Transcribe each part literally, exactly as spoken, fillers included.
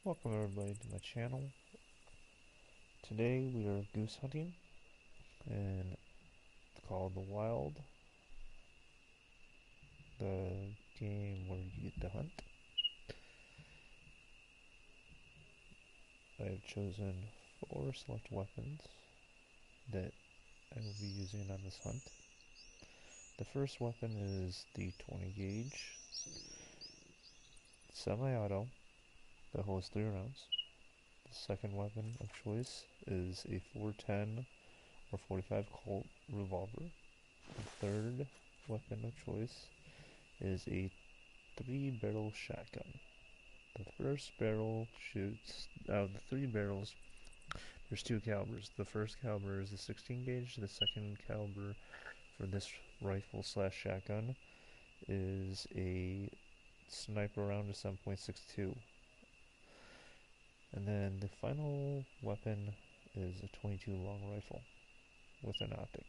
Welcome everybody to my channel. Today we are goose hunting and it's called The Wild, the game where you get to hunt. I have chosen four select weapons that I will be using on this hunt. The first weapon is the twenty gauge semi-auto that holds three rounds. The second weapon of choice is a four ten or forty-five Colt revolver. The third weapon of choice is a three barrel shotgun. The first barrel shoots, out of the three barrels, there's two calibers. The first caliber is the sixteen gauge, the second caliber for this rifle slash shotgun is a sniper round of seven point six two. And then the final weapon is a twenty-two long rifle with an optic.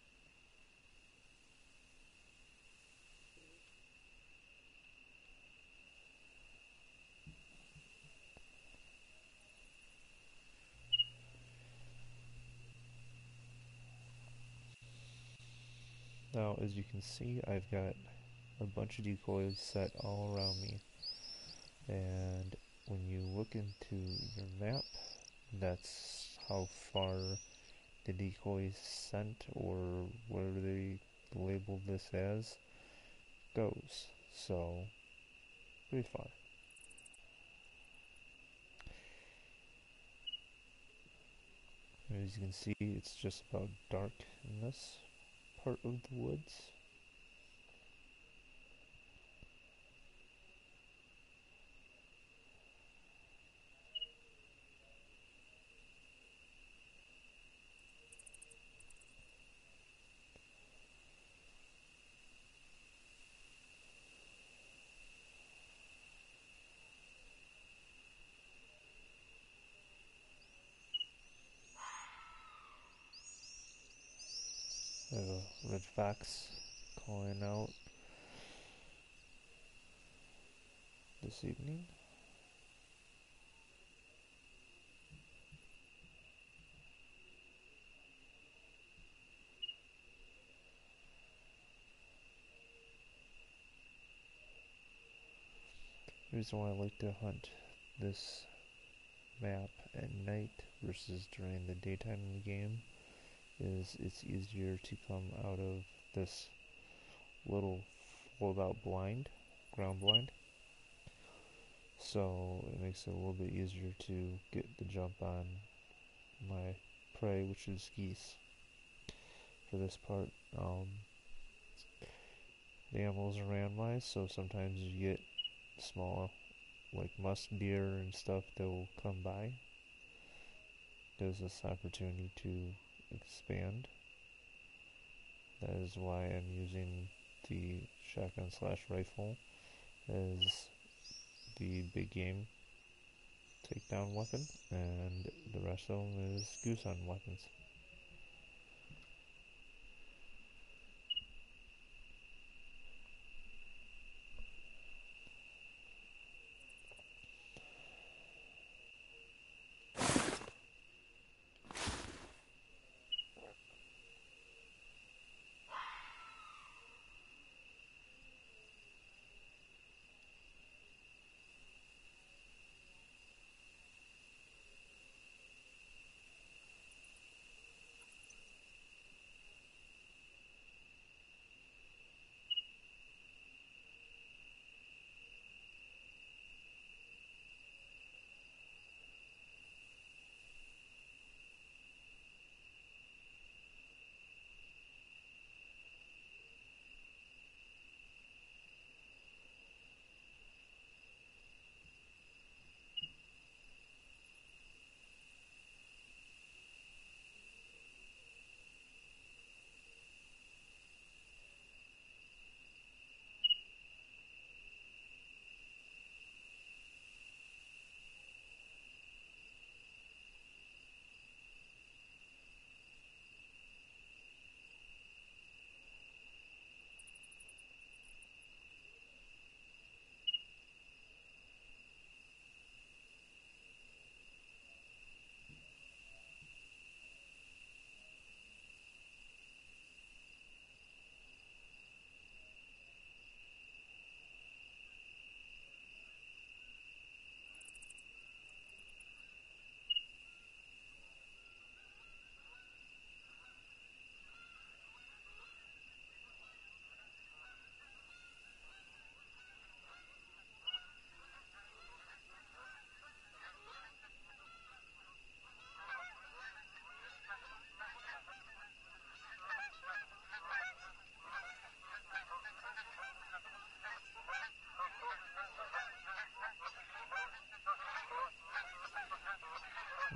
Now, as you can see, I've got a bunch of decoys set all around me, and when you look into your map, that's how far the decoy sent, or whatever they labeled this as, goes. So, pretty far. As you can see, it's just about dark in this part of the woods. I have a red fox calling out this evening. The reason why I like to hunt this map at night versus during the daytime in the game is it's easier to come out of this little fold out blind, ground blind. So it makes it a little bit easier to get the jump on my prey, which is geese. For this part, um, the animals are randomized, so sometimes you get small, like musk deer and stuff that will come by. Gives us opportunity to expand. That is why I'm using the shotgun slash rifle as the big game takedown weapon, and the rest of them is goose hunting weapons.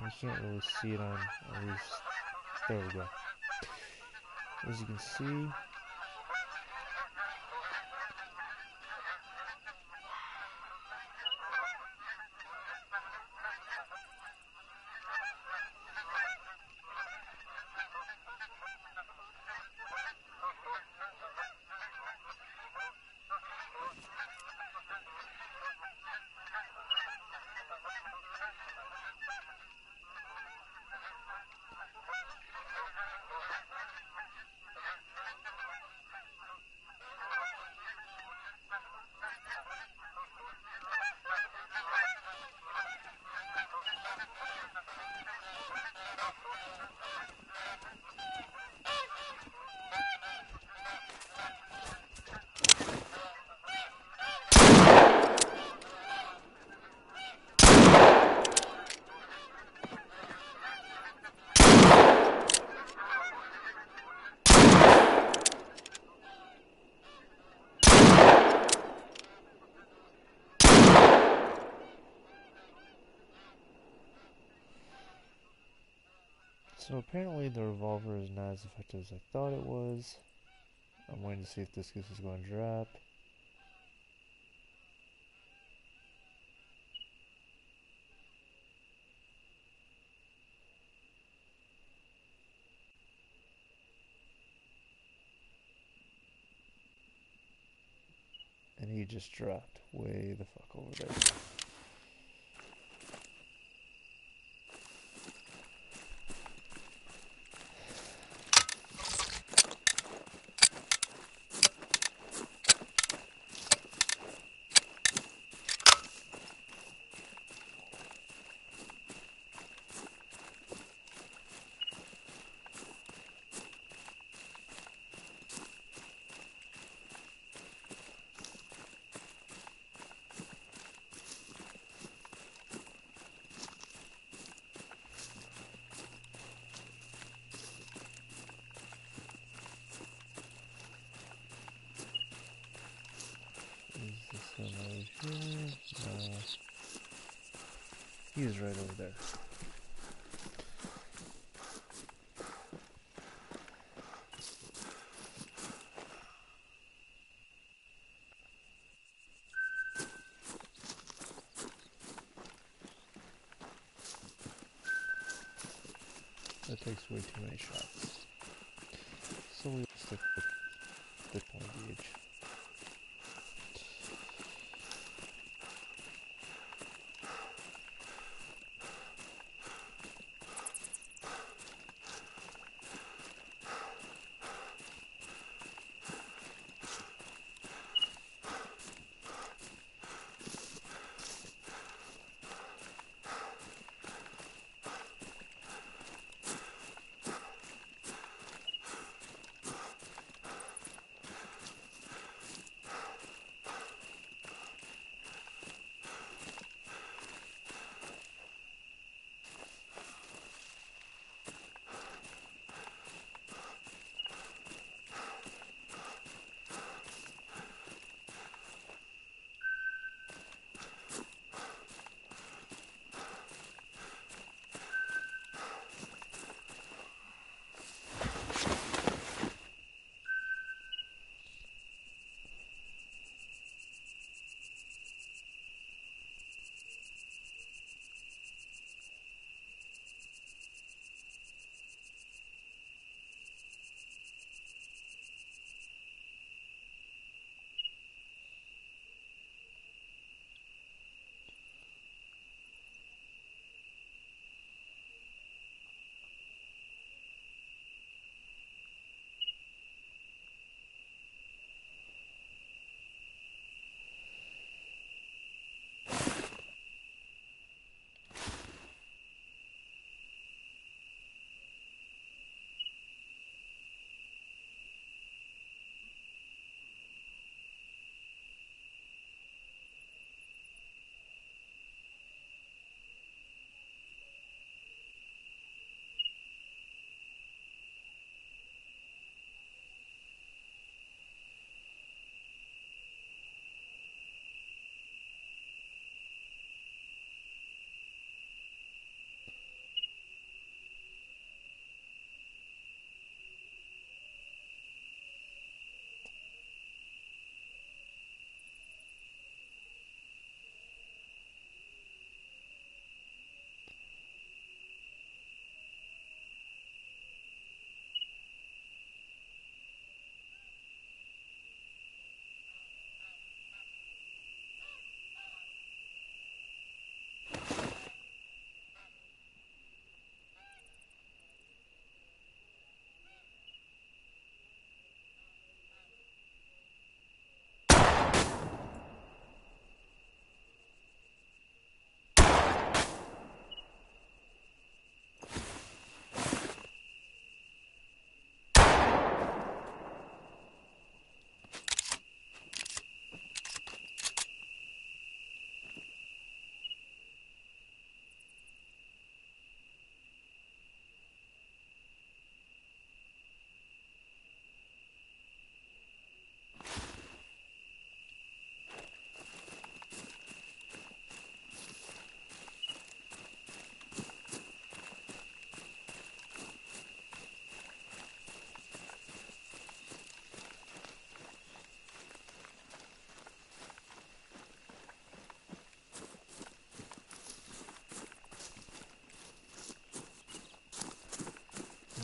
You can't really see it on, at least, there we go. As you can see, so apparently the revolver is not as effective as I thought it was. I'm waiting to see if this goose is going to drop. And he just dropped way the fuck over there. Is this one over here? No. He is right over there. That takes way too many shots. So we'll stick with the point gauge.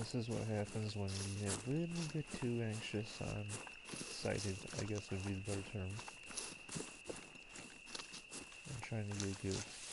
This is what happens when you get a little bit too anxious on excited, I guess would be the better term. I'm trying to get a Goose.